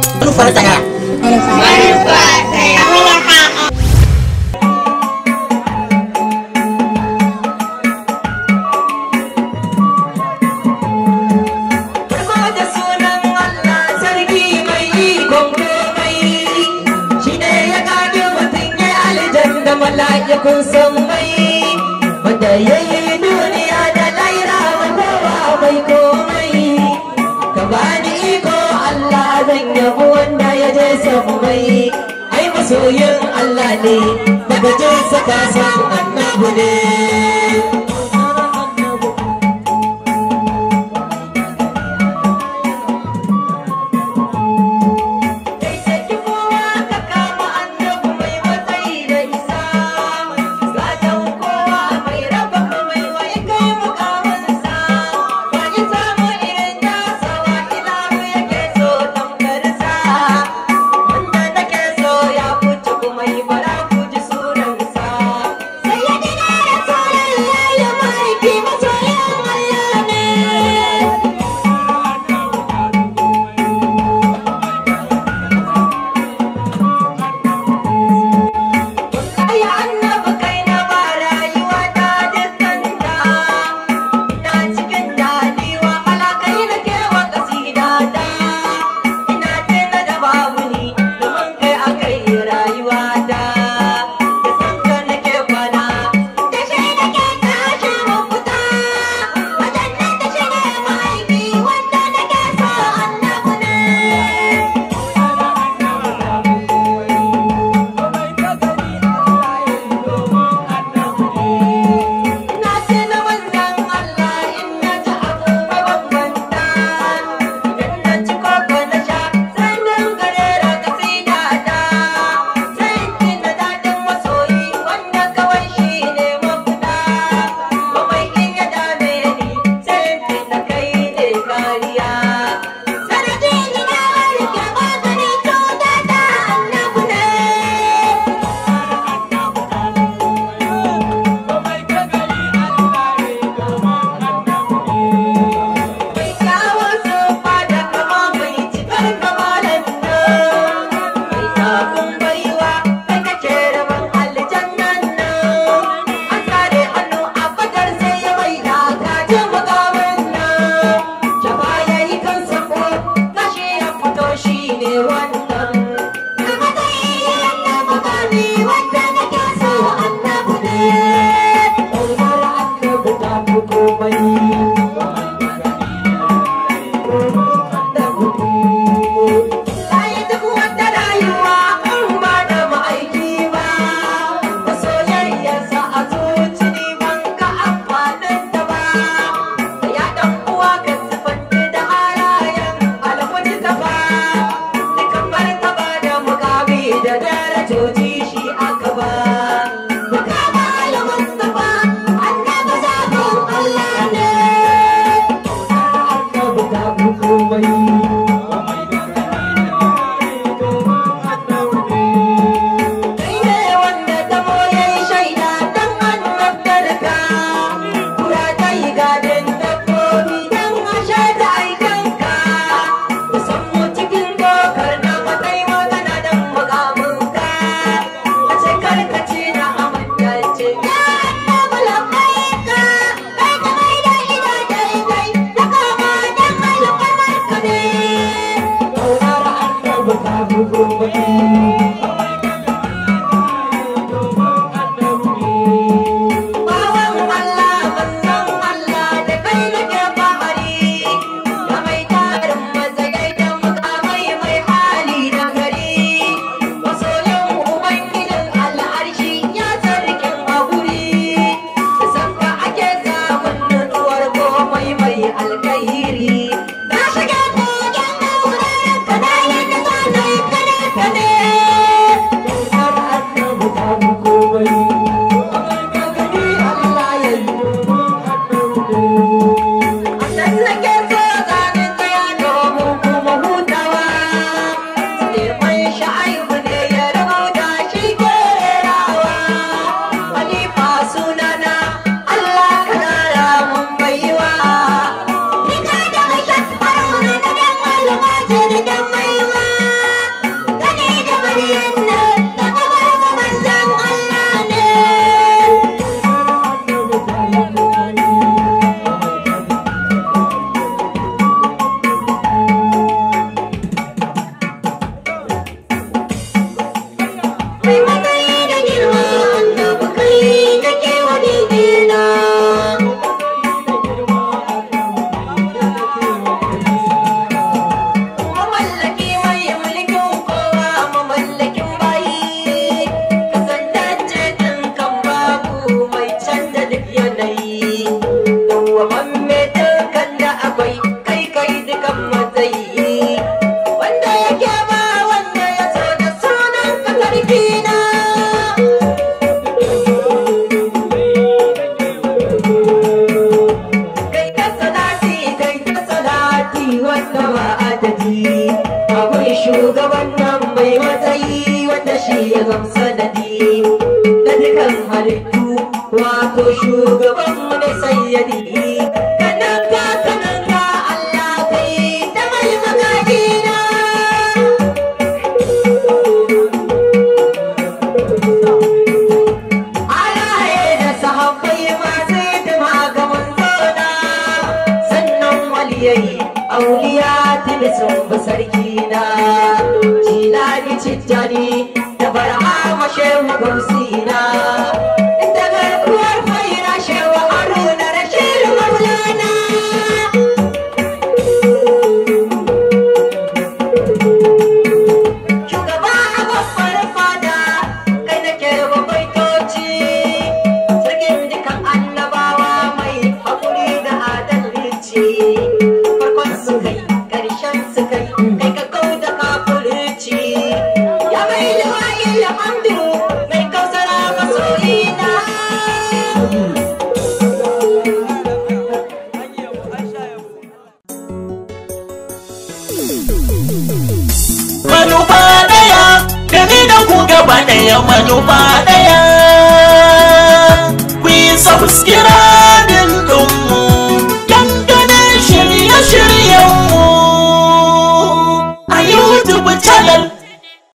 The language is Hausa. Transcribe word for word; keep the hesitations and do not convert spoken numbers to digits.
Manufar saya. Manufar saya. Da sunan Allah sarki mai ikon komai, shi ne ya kage mutum ya aljanna mala'ikun san mai, wanda ya yi duniya da laira wa kowa mai komai. Ka bani iko Allah zan yabo wanda ya je samu mai, ai masoyin Allah ne daga jinsa ka san annabu ne. Sayyidina Rasulullah salati wanda ba adadi akwai shugaban nan mai matsayi wanda shi ya gamsa da di da dukan halittu wato shugaban mu ne sayyadi kananka kananka Allah kai ta mai magadina alaye da sahabbai masu hidima ga manzona sannan waliyai auliya tuni sun bi sarkina jilani cittani da barhama shehu gausina da garkuwar faira shehu haruna rashid maulana shugaba a babbar fada kai nake baitoci sarkin dukan annabawa mai haƙuri da adalci farkon su kai ƙarshen su kai kai ka kau da kafurci ya mai liwayi hamdu mai kausara masoyina manufa daya da ni da ku gaba daya manufa daya ku yi subscribe